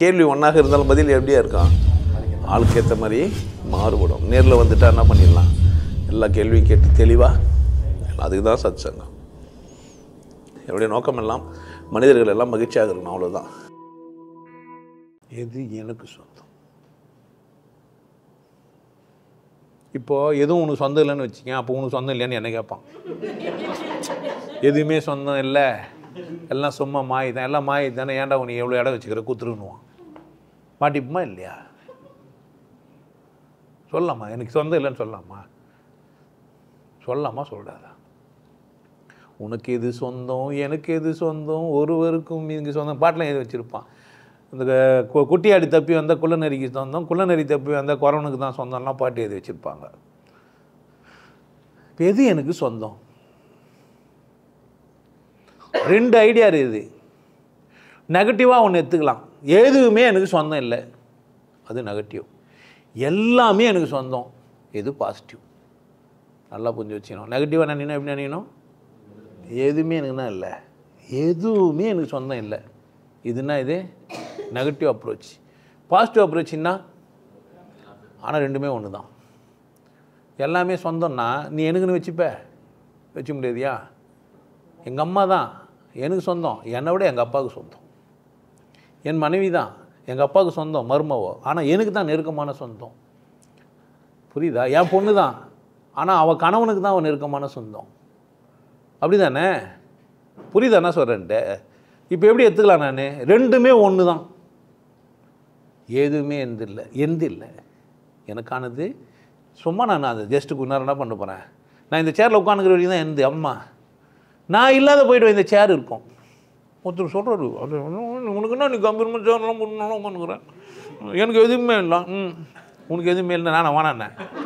கேள்வி ஒன்றாக இருந்தாலும் பதில் எப்படியா இருக்கும்? ஆளுக்கு ஏற்ற மாதிரி மாறுபடும். நேரில் வந்துட்டா என்ன பண்ணிடலாம்? எல்லா கேள்வியும் கேட்டு தெளிவாக, அதுக்கு தான் சத் சங்கம். என்னுடைய நோக்கம் எல்லாம் மனிதர்கள் எல்லாம் மகிழ்ச்சியாக இருக்கணும், அவ்வளோதான். எது எனக்கு சொந்தம்? இப்போது எதுவும் உனக்கு சொந்தம் இல்லைன்னு வச்சுக்கேன், அப்போ உனக்கு சொந்தம் இல்லைன்னு என்ன கேட்பான். எதுவுமே சொந்தம் இல்லை, எல்லாம் சும்மா மாய் தான், எல்லாம் மாய் தானே, ஏன்டா உனக்கு எவ்வளோ இடம் வச்சுக்கிற குத்துருன்னுவான். மாட்டிப்புமா இல்லையா? சொல்லலாமா எனக்கு சொந்தம் இல்லைன்னு சொல்லலாமா? சொல்லலாமா சொல்லலாதா? உனக்கு எது சொந்தம், எனக்கு எது சொந்தம், ஒருவருக்கும் இங்கே சொந்தம் பாட்டெலாம் எது வச்சுருப்பான். இந்த குட்டியாடி தப்பி வந்தால் குள்ளநரிக்கு சொந்தம், குள்ளநரி தப்பி வந்தால் குறவனுக்கு தான் சொந்தம்லாம் பாட்டு எது வச்சுருப்பாங்க. இப்போ எது எனக்கு சொந்தம்? ரெண்டு ஐடியா இருக்குது. நெகட்டிவாக ஒன்று எடுத்துக்கலாம். எதுவுமே எனக்கு சொந்தம் இல்லை, அது நெகட்டிவ். எல்லாமே எனக்கு சொந்தம், எது பாசிட்டிவ். நல்லா புரிஞ்சு வச்சுக்கணும். நெகட்டிவாக நினைக்கணும். எப்படி நினைக்கணும்? எதுவுமே எனக்குன்னா இல்லை, எதுவுமே எனக்கு சொந்தம் இல்லை, இதுனா இது நெகட்டிவ் அப்ரோச். பாசிட்டிவ் அப்ரோச்சுன்னா ஆனால் ரெண்டுமே ஒன்று தான். எல்லாமே சொந்தம்னா நீ எனக்குன்னு வச்சுக்க முடியாதியா? எங்கள் அம்மா தான் எனக்கு சொந்தம், என்னை விட எங்கள் அப்பாவுக்கு சொந்தம். என் மனைவி தான் எங்கள் அப்பாவுக்கு சொந்தம், மருமவோ, ஆனால் எனக்கு தான் நெருக்கமான சொந்தம். புரியுதா? என் பொண்ணு தான், ஆனால் அவள் கணவனுக்கு தான் அவன் நெருக்கமான சொந்தம். அப்படி தானே? புரியுதாண்ணா சொல்கிறேன்ட்டு? இப்போ எப்படி எடுத்துக்கலாம்? நான் ரெண்டுமே ஒன்று தான். எதுவுமே எந்த இல்லை எனக்கானது. சும்மா நான் அதை ஜஸ்ட்டு கொஞ்ச நேரம் என்ன பண்ண போகிறேன்? நான் இந்த சேரில் உட்காந்துக்கிற வரைக்கும் தான் எந்த அம்மா. நான் இல்லாத போய்ட்டு இந்த சேர் இருக்கும். ஒருத்தர் சொல்கிறாரு, அது உனக்குன்னா நீ கம்பீரமாக சேர்லாம் பண்ணணும் உட்காந்துக்கிறேன், எனக்கு எதுவுமே இல்லை. உனக்கு எதுவுமே இல்லை, நான் வேணாண்ணே.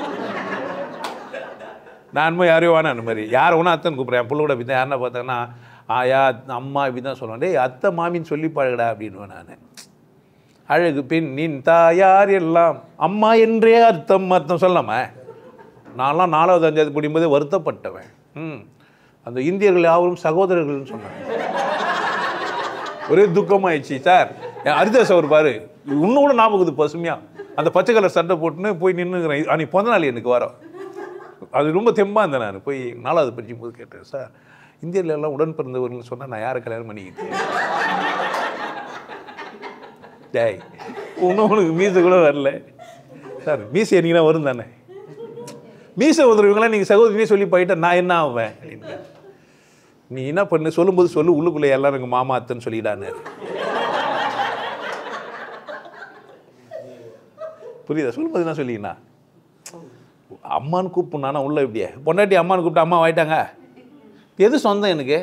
நான் யாரையும் வேணாம். அந்த மாதிரி யாரை வேணா அத்தைன்னு கூப்பிட்றேன். என் பிள்ளை கூட இப்படி தான் யாருன்னா பார்த்தாங்கன்னா ஆயா அம்மா இப்படி தான் சொல்லுவேன். டேய் அத்தை மாமின்னு சொல்லி பழகடா அப்படின்வேன் நான். அழகு பெண்ணின் தாயார் எல்லாம் அம்மா என்றே அர்த்தம் சொல்லாமல் நான்லாம் 4வது 5வது படிக்கும்போதே வருத்தப்பட்டவன். அந்த இந்தியர்கள் யாவரும் சகோதரர்கள்னு சொன்னாங்க. ஒரே துக்கமாயிடுச்சு சார். ஹரிதாஸ் அவர் பாரு, இன்னும் கூட ஞாபகம் பசுமையாக அந்த பச்சை கலர் சட்டை போட்டுன்னு போய் நின்றுக்கிறேன். அன்றைக்கி பிறந்த நாள் எனக்கு வரோம். அது ரொம்ப தெம்பாக இருந்தேன். நான் போய் 4வது படிக்கும்போது கேட்டேன், சார் இந்தியர்கள் எல்லாம் உடன் பிறந்தவர்கள்னு சொன்னால் நான் யாரை கல்யாணம் பண்ணிக்கிட்டேன்? டேய் இன்னும் உனக்கு மீசை கூட வரல சார். மீசை என்னைக்குனா வரும் தானே? மீசை வந்துடுவீங்களா நீங்கள் சகோதரியே சொல்லி போயிட்டா நான் என்ன ஆவேன் அப்படின்னு. நீ என்ன பண்ணு சொல்லும்போது சொல்லு, உள்ளுக்குள்ளே எல்லாரும் எங்கள் மாமா அத்தைன்னு சொல்லிடான்னு. புரியுதா? சொல்லும்போது என்ன சொல்லிங்கண்ணா? அம்மான்னு கூப்பிட்ணா உள்ள இப்படியே பொண்டாட்டி அம்மான்னு கூப்பிட்டு அம்மா ஆயிட்டாங்க. எது சொந்தம் எனக்கு?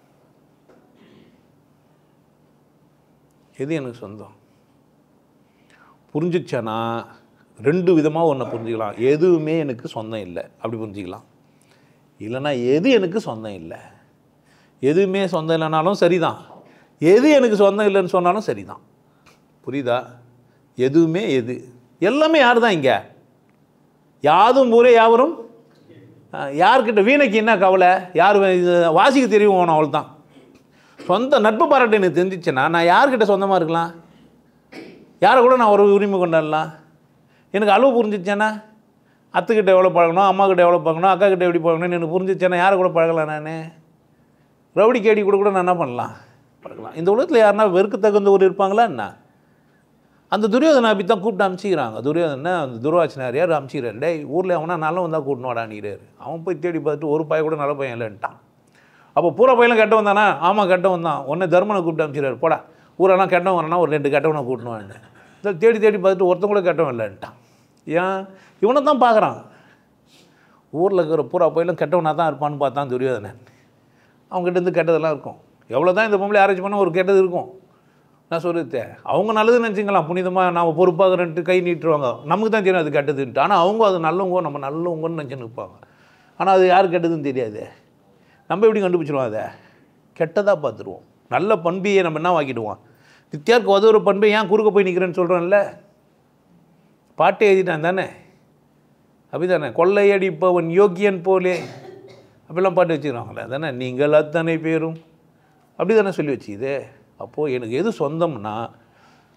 எது எனக்கு சொந்தம்? புரிஞ்சிச்சானா ரெண்டு விதமாக ஒன்று புரிஞ்சுக்கலாம். எதுவுமே எனக்கு சொந்தம் இல்லை அப்படி புரிஞ்சிக்கலாம். இல்லைன்னா எது எனக்கு சொந்தம் இல்லை. எதுவுமே சொந்தம் இல்லைனாலும் சரிதான், எது எனக்கு சொந்தம் இல்லைன்னு சொன்னாலும் சரிதான். புரியுதா? எதுவுமே எது எல்லாமே யார் தான் இங்கே? யாதும் ஊரே யாவரும். யார்கிட்ட வீணைக்கு என்ன கவலை? யார் வாசிக்க தெரியும் போனோம், அவள் தான். சொந்த நட்பு பாராட்டு எனக்கு தெரிஞ்சிச்சுன்னா நான் யார்கிட்ட சொந்தமாக இருக்கலாம்? யாரை கூட நான் ஒரு உரிமை கொண்டாடலாம். எனக்கு அளவு புரிஞ்சிச்சேன்னா அத்துக்கிட்ட எவ்வளோ பழகணும், அம்மாக்கிட்ட எவ்வளோ பழகணும், அக்கா கிட்ட எப்படி பழகணும்னு எனக்கு புரிஞ்சிச்சேன்னா யாரை கூட பழகலாம்? நான் ரவுடி கேடி கூட நான் என்ன பண்ணலாம்? பழகலாம். இந்த உலகத்தில் யாருன்னா வெறுக்கு தகுந்த ஒரு இருப்பாங்களா என்ன? அந்த துரியோதனை அப்படி தான் கூப்பிட்டு அனுப்பிச்சிக்கிறாங்க. துரியோதனை அந்த துர்வாசனார் யார் அனுப்பிச்சிக்கிறார். டேய் ஊரில் அவனா நல்லா வந்தால் கூட்டணும் வாடான்னுறாரு. அவன் போய் தேடி பார்த்துட்டு ஒரு பையன் கூட நல்ல பையன் இல்லைன்ட்டான். அப்போ பூரா பையனும் கெட்ட வந்தானா? ஆமாம் கெட்டவன் தான். உடனே தர்மனை கூப்பிட்டு அனுப்பிச்சிக்கிறார். போடா ஊரெல்லாம் கெட்டவன் வரனா ஒரு 2 கெட்டவனை கூட்டணுவான்னு. தேடி பார்த்துட்டு ஒருத்தன் கூட கெட்டவன் இல்லைன்ட்டான். ஏன்? இவனை தான் பார்க்குறான். ஊரில் இருக்கிற பூரா பையனும் கெட்டவனாக தான் இருப்பான்னு பார்த்தான் துரியோதனன். அவங்ககிட்ட கெட்டதெல்லாம் இருக்கும். எவ்வளோ தான் இந்த பொம்பளை ஆராய்ச்சி பண்ணால் ஒரு கெட்டது இருக்கும். நான் சொல்லிட்டு அவங்க நல்லதுன்னு நினச்சிக்கலாம், புனிதமாக நாம் பொறுப்பாகிறன்ட்டு கை நீட்டுருவாங்க. நமக்கு தான் தெரியும் அது கெட்டதுன்ட்டு. ஆனால் அவங்க அது நல்லவங்க, நம்ம நல்லவங்கன்னு நினச்சி நிற்பாங்க. ஆனால் அது யார் கெட்டதுன்னு தெரியாது. நம்ம எப்படி கண்டுபிடிச்சிடுவோம்? அதை கெட்டதாக பார்த்துருவோம். நல்ல பண்பையை நம்ம என்ன வாக்கிடுவோம்? நித்யாருக்கு ஒரு பண்பை ஏன் குறுக்க போய் நிற்கிறேன்னு சொல்கிறோம்ல, பாட்டே எழுதிட்டான் தானே? அப்படி தானே? கொள்ளையடிப்பவன் யோக்கியன் போலே அப்படிலாம் பாட்டு வச்சுக்கிறாங்களே தானே? நீங்கள் அத்தனை பேரும் அப்படி தானே சொல்லி வச்சுக்குது. அப்போது எனக்கு எது சொந்தம்னா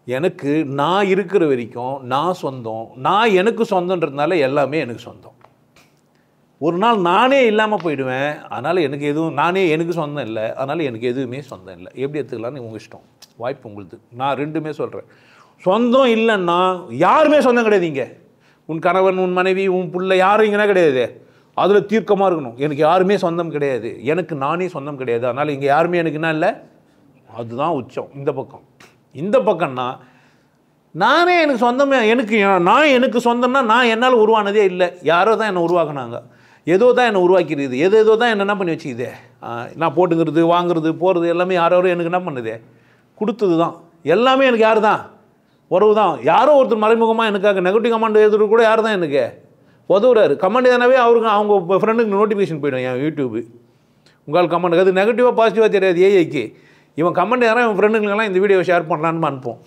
எனக்கு நான் இருக்கிற வரைக்கும் நான் சொந்தம், நான் எனக்கு சொந்தன்றதுனால எல்லாமே எனக்கு சொந்தம். ஒரு நாள் நானே இல்லாமல் போயிடுவேன், அதனால் எனக்கு எதுவும் நானே எனக்கு சொந்தம் இல்லை, அதனால் எனக்கு எதுவுமே சொந்தம் இல்லை. எப்படி எடுத்துக்கலான்னு உங்கள் இஷ்டம், வாய்ப்பு உங்களுக்கு. நான் ரெண்டுமே சொல்கிறேன். சொந்தம் இல்லைன்னா யாருமே சொந்தம் கிடையாது. இங்கே உன் கணவன், உன் மனைவி, உன் பிள்ளை யாரும் இங்கேனா கிடையாது. அதில் தீர்க்கமாக இருக்கணும். எனக்கு யாருமே சொந்தம் கிடையாது, எனக்கு நானே சொந்தம் கிடையாது, அதனால் இங்கே யாருமே எனக்கு என்ன இல்லை. அதுதான் உச்சம். இந்த பக்கம் இந்த பக்கம்னா நானே எனக்கு சொந்தமே, நான் எனக்கு சொந்தம்னா நான் என்னால் உருவானதே இல்லை. யாரோ தான் என்னை உருவாக்குனாங்க, ஏதோ தான் என்னை உருவாக்கிறது, ஏதோ தான் என்ன பண்ணி வச்சுக்குது. நான் போட்டுக்கிறது, வாங்குறது, போகிறது எல்லாமே யாரோ எனக்கு என்ன பண்ணுது, கொடுத்தது தான். எல்லாமே எனக்கு யார் தான், உறவு தான். யாரோ ஒருத்தர் மறைமுகமாக எனக்காக நெகட்டிவ் கமெண்ட் எழுதுறது கூட யார் தான் எனக்கு உதவுறாரு. கமெண்ட் எதனாவே அவருக்கு அவங்க ஃப்ரெண்டுக்கு நோட்டிஃபிகேஷன் போய்டும் என் யூடியூபு. உங்கள் கமெண்ட் அது நெகட்டிவாக பாசிட்டிவாக தெரியாது ஏஐக்கு. இவன் கமெண்ட் யாரும் என் ஃப்ரெண்டுங்களுக்கெல்லாம் இந்த வீடியோவை ஷேர் பண்ணலான்னு அனுப்போம்.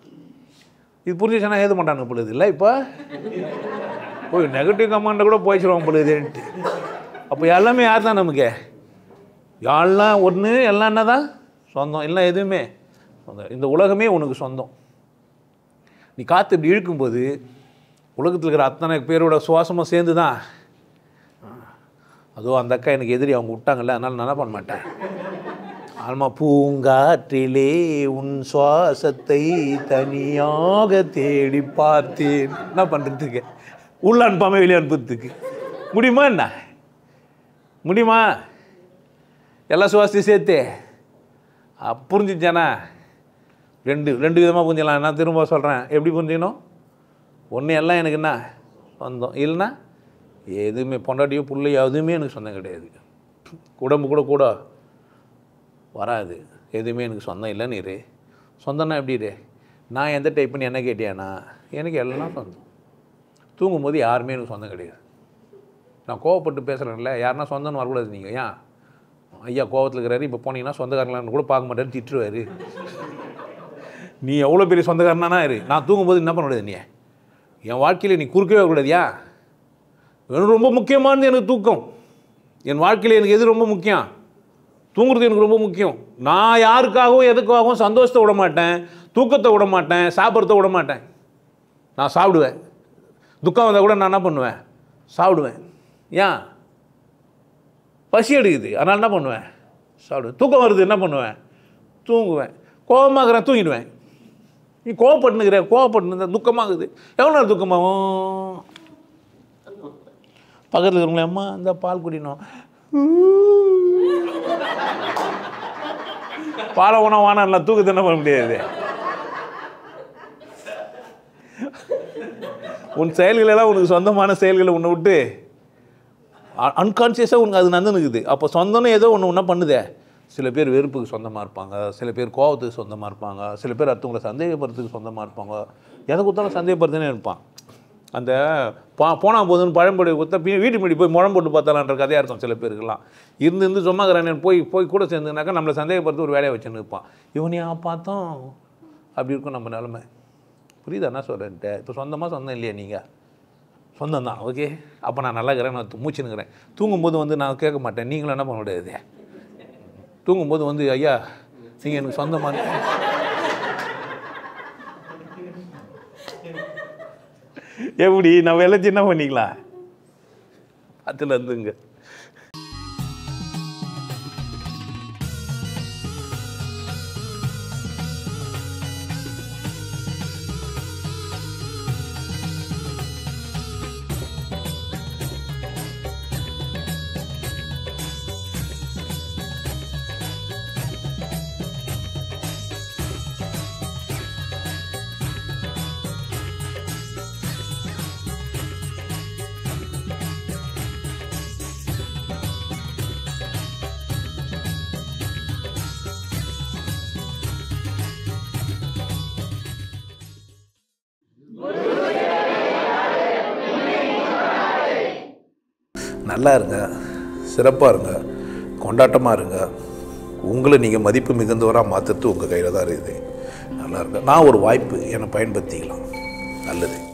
இது புரிஞ்சிச்சுன்னா ஏது மாட்டானு பொழுது இல்லை. இப்போ போய் நெகட்டிவ் கமெண்ட்டை கூட போயிடுவான் பொழுதுன்ட்டு. அப்போ எல்லாமே யார் தான் நமக்கு, யாரெல்லாம் ஒன்று, எல்லாம் என்ன தான் சொந்தம், எல்லாம் எதுவுமே சொந்தம். இந்த உலகமே உனக்கு சொந்தம். நீ காற்று இப்படி இழுக்கும்போது உலகத்தில் இருக்கிற அத்தனை பேரோட சுவாசமாக சேர்ந்து தான். அதுவும் அந்த அக்கா எனக்கு எதிரி, அவங்க விட்டாங்கல்ல, அதனால் நான் என்ன பண்ண மாட்டேன். ஆல்மா பூங்காற்றிலே உன் சுவாசத்தை தனியாக தேடி பார்த்தேன். என்ன பண்ணுறதுக்கு, உள்ள அனுப்பாமல் வெளியே அனுப்புறதுக்கு முடியுமா என்ன, முடியுமா? எல்லா சுவாசத்தையும் சேர்த்து புரிஞ்சிச்சானா? ரெண்டு விதமாக புரிஞ்சிடலாம். நான் திரும்ப சொல்கிறேன், எப்படி புரிஞ்சிக்கணும். ஒன்று எல்லாம் எனக்கு என்ன சொந்தம், இல்லைன்னா எதுவுமே பொண்டாட்டியோ பிள்ளையோ எதுவுமே எனக்கு சொந்தம் கிடையாது. உடம்பு கூட வராது, எதுவுமே எனக்கு சொந்தம் இல்லை. நீர் சொந்தம்னா எப்படி இரு, நான் எந்த டைப்புன்னு என்ன கேட்டியானா எனக்கு எல்லாம் சொந்தம். தூங்கும்போது யாருமே எனக்கு சொந்தம் கிடையாது. நான் கோவப்பட்டு பேசுகிறேன்ல, யாருன்னா சொந்தம்னு வரக்கூடாது. நீங்கள் ஏன் ஐயா கோவத்தில் இருக்கிறாரு, இப்போ போனீங்கன்னா சொந்தக்காரங்களான்னு கூட பார்க்க மாட்டாரு, திட்டுருவார். நீ எவ்வளோ பெரிய சொந்தக்காரனா இரு, நான் தூங்கும்போது என்ன பண்ண முடியாது. நீ என் வாழ்க்கையில் நீ குறுக்கவே கூடாதியா. எனக்கு ரொம்ப முக்கியமானது எனக்கு தூக்கம். என் வாழ்க்கையில் எனக்கு எது ரொம்ப முக்கியம், தூங்குறது எனக்கு ரொம்ப முக்கியம். நான் யாருக்காகவும் எதுக்காகவும் சந்தோஷத்தை விட மாட்டேன், தூக்கத்தை விட மாட்டேன், சாப்பிட்றத விட மாட்டேன். நான் சாப்பிடுவேன். துக்கம் வந்தால் கூட நான் என்ன பண்ணுவேன், சாப்பிடுவேன். ஏன், பசி எடுக்குது, அதனால் என்ன பண்ணுவேன், சாப்பிடுவேன். தூக்கம் வருது, என்ன பண்ணுவேன், தூங்குவேன். கோபமாகறேன், தூங்கிடுவேன். நீ கோவப்பட்டுனுக்கிற துக்கமாகுது, எவ்வளோ நேரம் துக்கமாகும். பக்கத்தில் இருக்கிறவங்களே அம்மா இந்த பால் குடிக்கணும், பாலை உணவு வானா தூக்கத்தை என்ன பண்ண முடியாது. உன் செயல்களெல்லாம் உனக்கு சொந்தமான செயல்களை உன்னை விட்டு அன்கான்சியஸாக உனக்கு அது நடந்துனுக்குது. அப்போ சொந்தம்னு ஏதோ ஒன்று பண்ணுதே. சில பேர் வெறுப்புக்கு சொந்தமாக இருப்பாங்க, சில பேர் கோபத்துக்கு சொந்தமாக இருப்பாங்க, சில பேர் அடுத்தவங்களை சந்தேகப்படுறதுக்கு சொந்தமாக இருப்பாங்க. எதை கொடுத்தாலும் சந்தேகப்படுறதுனே இருப்பான். அந்த போனால் போதுன்னு பழம்பொடி கொடுத்தா வீட்டு முடி போய் முழம் போட்டு பார்த்தாலான்ற கதையாக இருக்கும் சில பேருக்கெல்லாம். இருந்து சும்மாக்கிறேன் போய் கூட சேர்ந்துனாக்கா நம்மளை சந்தேகப்படுறது ஒரு வேலையை வச்சுன்னு இருப்பான். இவனையா பார்த்தோம் அப்படி இருக்கும் நம்ம நிலமை. புரியுதா என்ன சொல்கிறேன்ட்டு? இப்போ சொந்தம் இல்லையா, நீங்கள் சொந்தம் தான், ஓகே. அப்போ நான் நல்லா இருக்கிறேன், நான் மூச்சுன்னுக்கிறேன். தூங்கும்போது நான் கேட்க மாட்டேன், நீங்களும் என்ன பண்ண முடியாது. தூங்கும்போது ஐயா நீங்கள் எனக்கு சொந்தமான எப்படி நம்ம எல்லாம் சின்ன பண்ணிக்கலாம். அதில் இருந்துங்க. நல்லா இருங்க, சிறப்பாக இருங்க, கொண்டாட்டமாக இருங்க. உங்களை நீங்கள் மதிப்பு மிகுந்தவராக மாற்றுறது உங்கள் கையில் தான் இருக்குது. நல்லா இருங்க. நான் ஒரு வாய்ப்பு என்னை பயன்படுத்திக்கலாம். நல்லது.